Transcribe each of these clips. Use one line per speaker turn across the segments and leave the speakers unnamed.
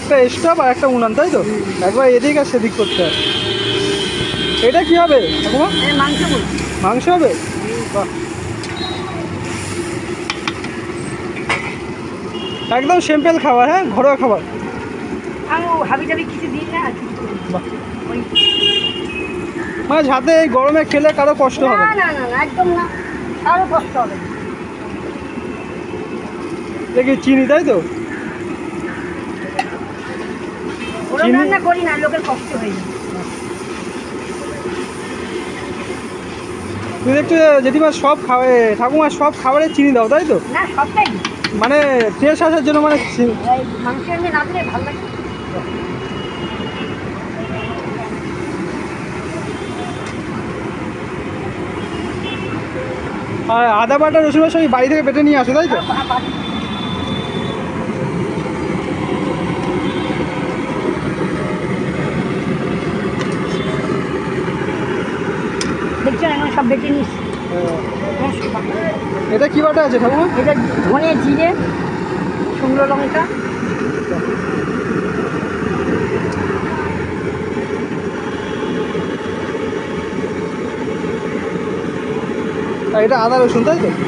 একটা স্টোভ আর একটা উনান, তাই তো? একবার এদিক আর সেদিক করতে হয়। এটা কি হবে ঠাকুমা? মাংস হবে। বাহ, একদম সিম্পল খাবার, হ্যাঁ, ঘরোয়া খাবার। মানে হাতে এই গরমে খেলে কারো কষ্ট হবে
না? একদম না, কারো কষ্ট হবে না।
দেখি চিনি, তাই তো?
রান্না করি না, লোকের কষ্ট হয়ে যায়।
তুমি একটু জেঠিমা সব খাবে, ঠাকুমা সব খাবারে চিনি দাও, তাই তো?
না, সবটাই
মানে টেস্ট আসার জন্য, মানে
মাংস এমনি না দিলে ভালো লাগে।
আর আদা বাটা রসুন সব বাড়ি থেকে বেটে নিয়ে আসো, তাই তো?
দেখছেন এখন সব বেটে নিস।
এটা কি বাটা আছে ঠাকুমা?
এটা ধনে, জিরে, শুকনো লঙ্কা।
আর এটা আদা রসুন, তাই তো?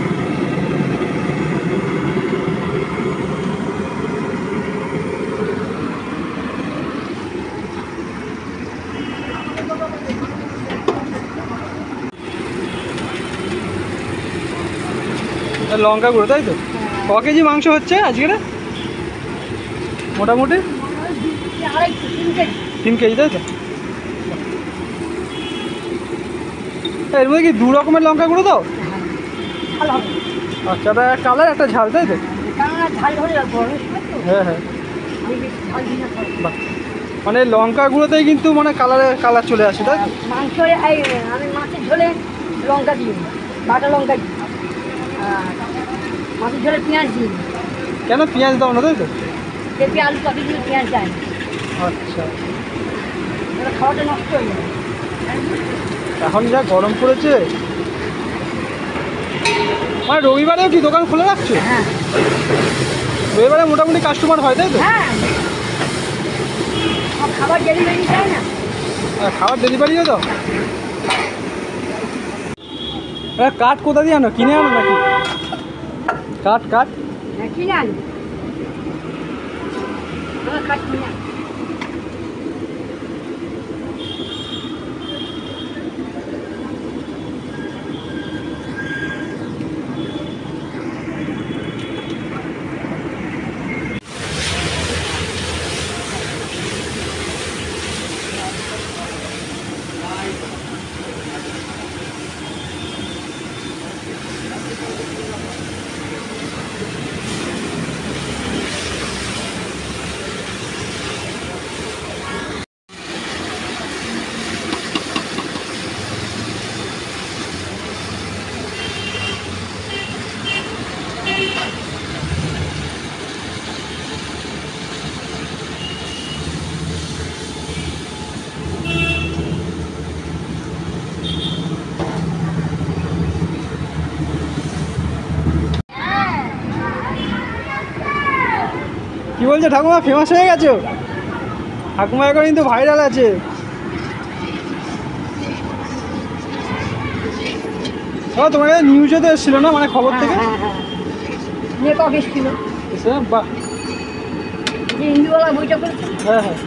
লঙ্কা গুঁড়ো, তাই তো? ক কেজি মাংস হচ্ছে আজকের? মোটামুটি 3 কেজি, তাই তো? এর মধ্যে কি 2 রকমের লঙ্কা গুঁড়ো দাও? আচ্ছা, একটা কালার একটা ঝাল, তাই তো? হ্যাঁ হ্যাঁ, বাহ, মানে লঙ্কা গুঁড়োতেই কিন্তু মানে কালার চলে আসে, তাই তো?
মাংস আমি মাছের ঝোলে লঙ্কা দিই, বাটা লঙ্কা দিই। মাছের ঝোলে পেঁয়াজ দিই।
কেন পেঁয়াজ দাও না, তাই তো?
দেখবি আলু কপি দিয়ে পেঁয়াজ দেয়।
আচ্ছা,
খাওয়াটা নষ্ট হয়ে যায়।
এখন যা গরম পড়েছে, মানে রবিবারেও কি দোকান খুলে রাখছো?
হ্যাঁ,
রবিবারে মোটামুটি কাস্টমার হয়, তাই তো?
হ্যাঁ, খাবার ডেলিভারি চাই না।
খাবার ডেলিভারিও দাও? কাঠ কোথা দিয়ে আনো, কিনে আনো নাকি? কাঠ
হ্যাঁ, কিনে আনি। আমার কাঠ কিনে আনি।
কি বলছো ঠাকুমা, ফেমাস হয়ে গেছো? ঠাকুমা এখন কিন্তু ভাইরাল আছে। তোমার কাছে নিউজে তো এসেছিল না, মানে খবর থেকে? বাহ,
হিন্দিওয়ালা বইটা করেছে।
হ্যাঁ হ্যাঁ,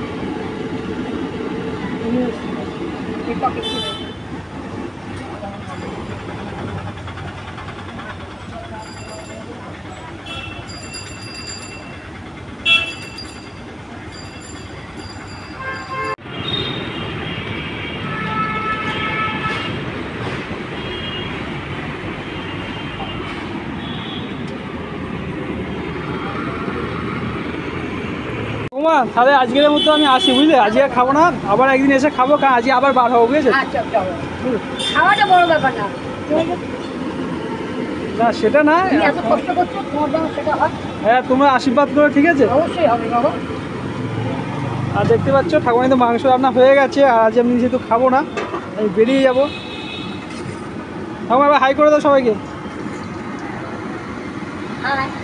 তাহলে আজকের মতো আমি আসি, বুঝলে? আজকে খাবো না, আবার একদিন এসে খাবো, কারণ আজকে আবার বার হবো, বুঝেছো?
খাওয়াটা বড় ব্যাপার না,
না সেটা না,
এত কষ্ট করছো, তোমার জন্য সেটা হয়।
হ্যাঁ, তোমরা আশীর্বাদ করো, ঠিক আছে?
অবশ্যই হবে বাবা।
আর দেখতে পাচ্ছ ঠাকুমা কিন্তু মাংস রান্না হয়ে গেছে, আর আজ আমি যেহেতু খাবো না, আমি বেরিয়ে যাবো। ঠাকুমা এবার হাই করে দাও সবাইকে।
হ্যাঁ।